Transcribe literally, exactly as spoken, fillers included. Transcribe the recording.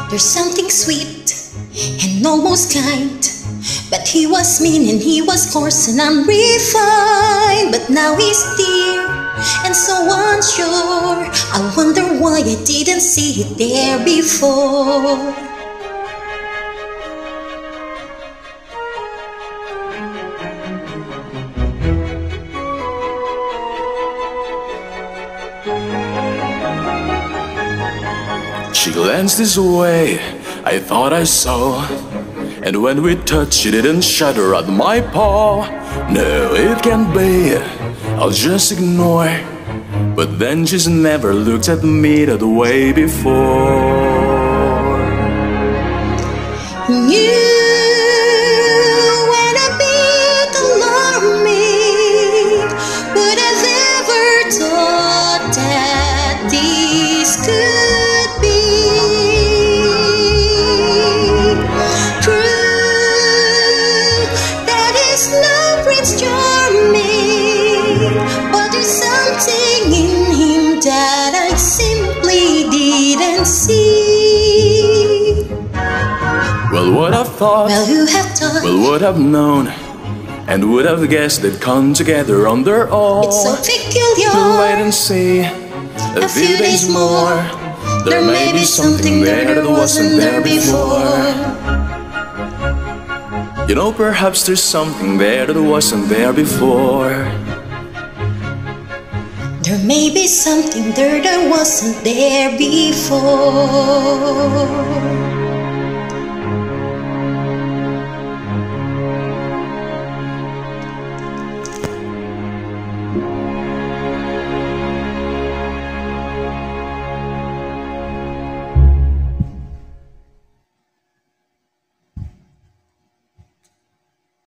There's something sweet and almost kind, but he was mean and he was coarse and unrefined. But now he's dear and so unsure. I wonder why I didn't see it there before. She glanced this way, I thought I saw, and when we touched she didn't shudder at my paw. No, it can't be, I'll just ignore. But then she's never looked at me that way before. You went a bit alarming. Would have ever thought that this could be true? That is no Prince Charming, but there's something in him that I simply didn't see. Well, would have thought, Well, who have thought, well, would have known, and would have guessed they'd come together on their own. it's so peculiar. Wait and see, a, A few days more, there may be something there that wasn't there before. You know, perhaps there's something there that wasn't there before. There may be something there that wasn't there before.